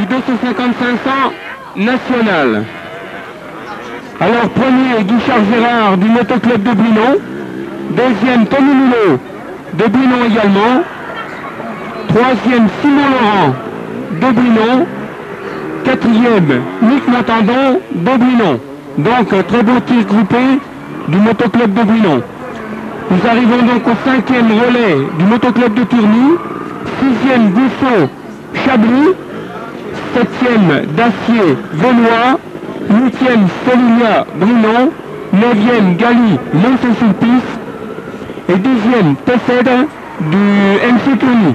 250-500 national. Alors premier, Guichard Gérard du Motoclub de Brinon. Deuxième, Tony Mulot de Brinon également. Troisième, Simon Laurent de Brinon. Quatrième, Nick Montandon de Brinon. Donc très beau tir groupé du Motoclub de Brinon. Nous arrivons donc au cinquième relais du Motoclub de Tourny. Sixième, Gousseau Chablis. Septième, Dacier Venois. Huitième, Solinia Brinon. Neuvième, Gali Mont-Saint-Sulpice. Et dixième, Tessède du MC Tourny.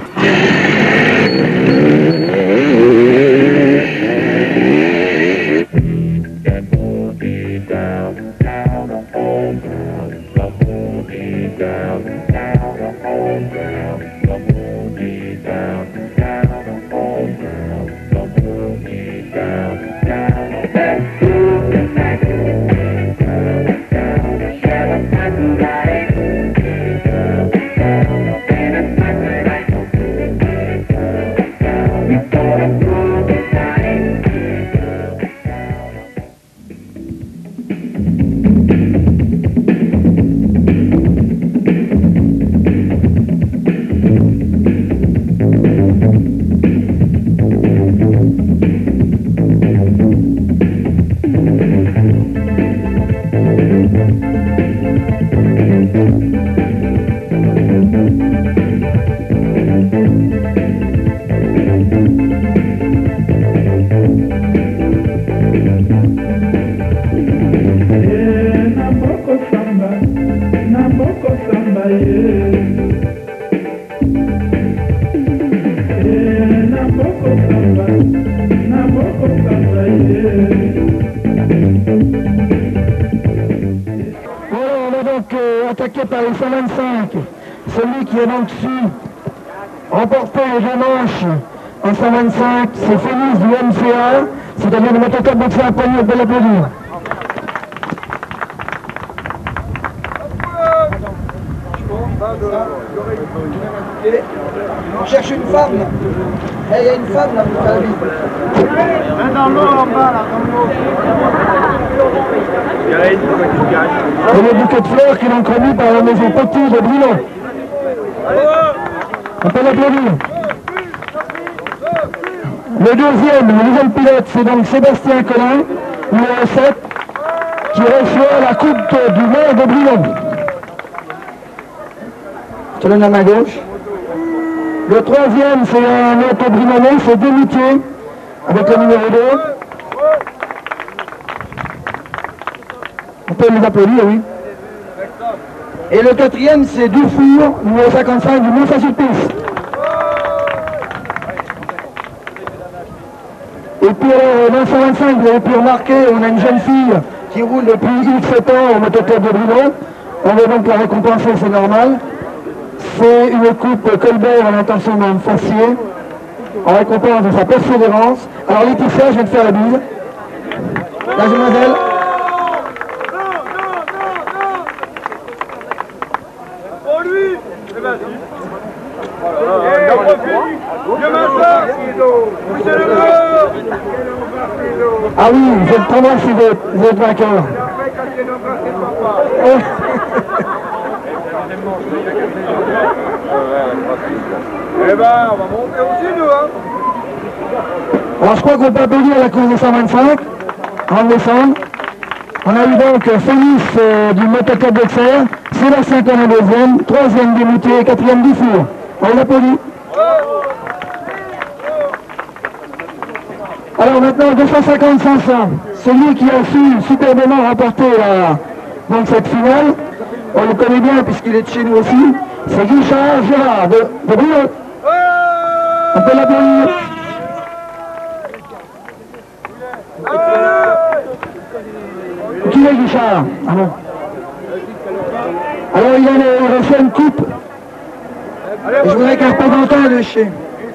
Attaqué par les 125, celui qui a donc su remporter les deux manches en 125, c'est Félix du MCA, c'est-à-dire le Motoclub de Saint-Paul, de l'applaudir. On cherche une femme là. Il y a une femme là pour faire la vie. Dans l'eau en bas là, dans l'eau. Et le bouquet de fleurs qui l'ont remis par la maison Petit de Brinon. On peut l'applaudir. Le deuxième, le deuxième pilote, c'est donc Sébastien Collin, numéro 7, qui reçoit la coupe du maire de Brinon. Je te donne à ma gauche. Le troisième, c'est un auto Brinonnais, c'est Demitier, avec le numéro 2. On peut les applaudir, oui. Et le quatrième, c'est Dufour, numéro 55 du Mont-Saint-Sulpice. Et puis dans 125, vous avez pu remarquer, on a une jeune fille qui roule depuis X7 ans au Motoclub de Brinon. On va donc la récompenser, c'est normal. C'est une coupe Colbert à l'intention d'un Fassier, en récompense de sa persévérance. Alors Laetitia, je vais te faire la bise. La demoiselle. Ah oui, je vais le prendre si vous êtes vainqueur. Eh ben, on va monter aussi, nous, hein. Alors, je crois qu'on peut applaudir la course de 125, en décembre. On a eu donc Félix du Motoclub d'Auxerre, Sébastien Collin deuxième, troisième Demitier, quatrième Dufour. On l'applaudit. Alors maintenant, 250-500, celui qui a su superbement remporter donc cette finale, on le connaît bien puisqu'il est de chez nous aussi, c'est Guichard Gérard de Brinon. On peut l'applaudir. Qui est Guichard? Ah non. Alors il a reçu une coupe. Et je voudrais qu'un représentant de chez...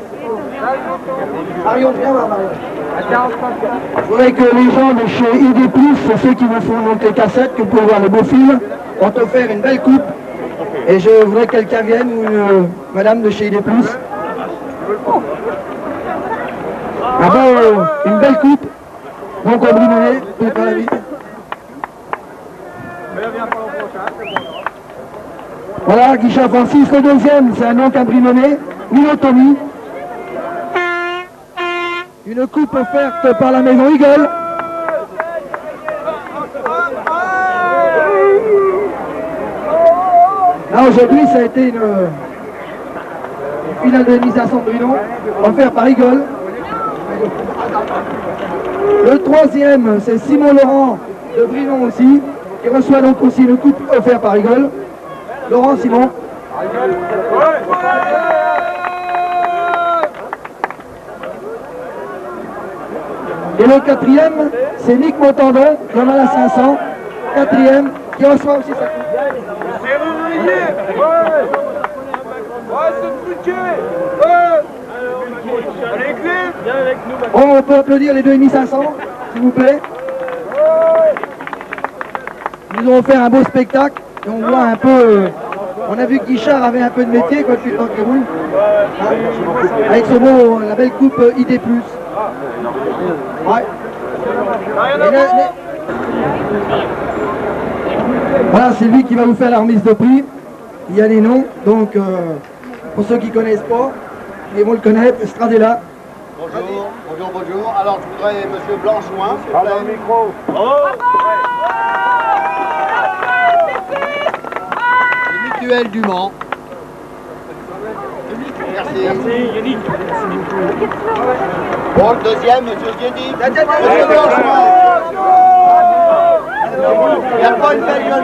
Marion, viens voir Marion. Je voudrais que les gens de chez ID+, c'est ceux qui vous font donc les cassettes, que vous pouvez voir les beaux films, ont offert une belle coupe. Et je voudrais que quelqu'un vienne, ou une madame de chez ID+. Ah ben, une belle coupe. Donc on brûlait, prépare la vie. Voilà, Guichard Francis, le deuxième, c'est un nom Cabrinonnet, Milo Tommy. Une coupe offerte par la maison Eagle. Là aujourd'hui ça a été une finale de l'initiation de Bruno, offerte par Eagle. Le troisième c'est Simon Laurent de Brinon aussi, qui reçoit donc aussi une coupe offerte par Eagle. Laurent Simon. Et le quatrième, c'est Nick Montandon, de Mal à 500, quatrième, qui reçoit aussi sa coupe. On peut applaudir les 2500, s'il vous plaît. Ils nous ont offert un beau spectacle, et on voit un peu... on a vu que Guichard avait un peu de métier quand il est en Kéroul, avec ce beau, la belle coupe ID+. Ouais. Voilà, c'est lui qui va vous faire la remise de prix. Il y a les noms, donc pour ceux qui ne connaissent pas, ils vont le connaître, Stradella. Bonjour, bonjour, bonjour. Alors je voudrais monsieur Blanchouin, s'il vous plaît. Le micro. Les mutuelles du Mans. Merci. Merci, Yannick. Bon, le deuxième, monsieur Yannick. Monsieur Blanchouin. Il n'y a pas une belle jeune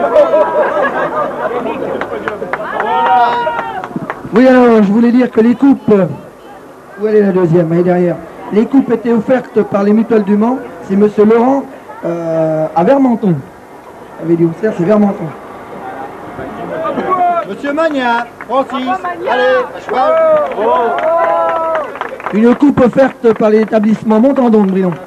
Oui, alors je voulais dire que les coupes, où elle est la deuxième, elle est derrière. Les coupes étaient offertes par les mutuelles du Mans, c'est monsieur Laurent à Vermenton. Avait dit Auxerre, c'est Vermenton. Monsieur Magnin, Francis, allez, à cheval. Une coupe offerte par l'établissement Montandon de Brinon.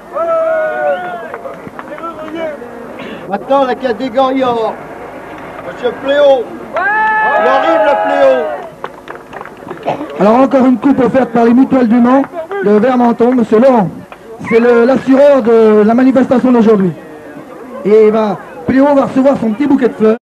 Maintenant la catégorie or. Monsieur Pléau. L'horrible Pléau. Alors encore une coupe offerte par les mutuelles du Mans de Vermenton, monsieur Laurent. C'est l'assureur de la manifestation d'aujourd'hui. Et Pléau va recevoir son petit bouquet de fleurs.